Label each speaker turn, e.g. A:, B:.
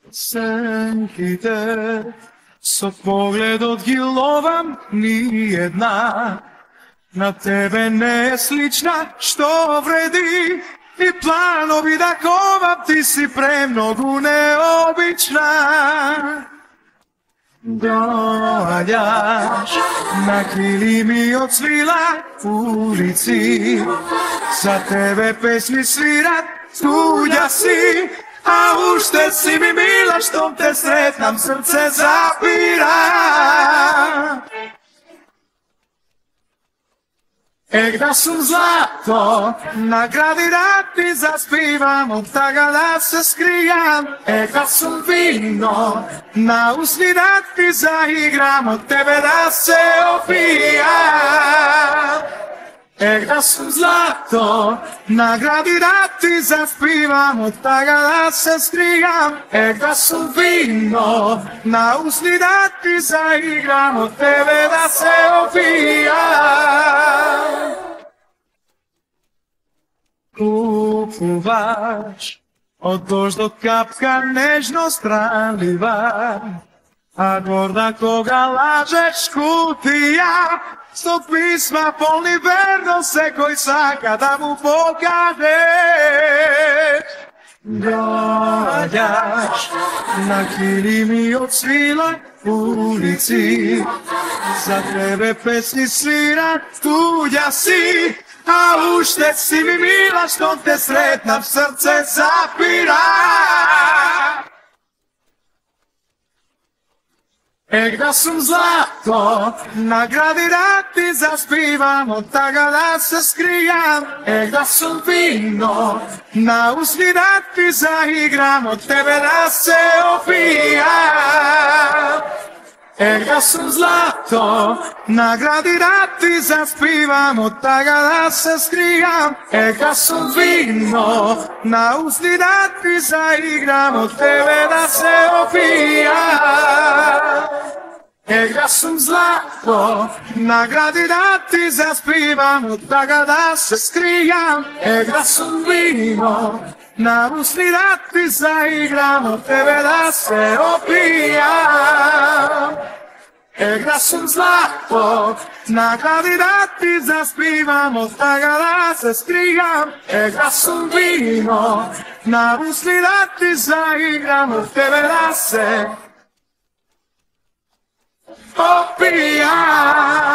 A: Senkite, со поглед од ги ловам ни една. На тебе не е слична, што вреди, и планови да ковам, ти си премногу необична. Доаѓаш на килими од свила улици, за тебе песни свират, туѓа си, а уште си ми мила, штом те сретнам срце запира. Да сум злато, награди да ти заспивам, од тага да се скријам. Да сум вино, на усни да ти заиграм, од тебе да се опијам. Да сум злато, награди да ти заспивам, од тага да се скријам. Да сум вино, на усни да ти заиграм, од тебе да се опијам. Купуваш, од дождот капка нежност пралива, а горда кога лажеш кутија, со писма полни верност секој сака да му покажеш. Доаѓаш на килими од свила улици, за тебе песни свират, туѓа си, а уште си ми мила, што те сретнам срце запира. Да сум злато, награди да ти заспивам, од тага да се скријам. Да сум вино, на усни да ти заиграм, од тебе да се опијам. Да сум злато, награди да ти заспивам, од тага да се скријам. Да сум вино, на усни да ти заиграм, од тебе да се опијам. Да сум злато, награди да ти заспивам, од тага да се скријам. Да сум вино, на усни да ти заиграм, од тебе да се опијам. Да сум злато, награди да ти заспивам, од тага да се скријам. Да сум вино, на усни да ти заиграм, од тебе да се опијам.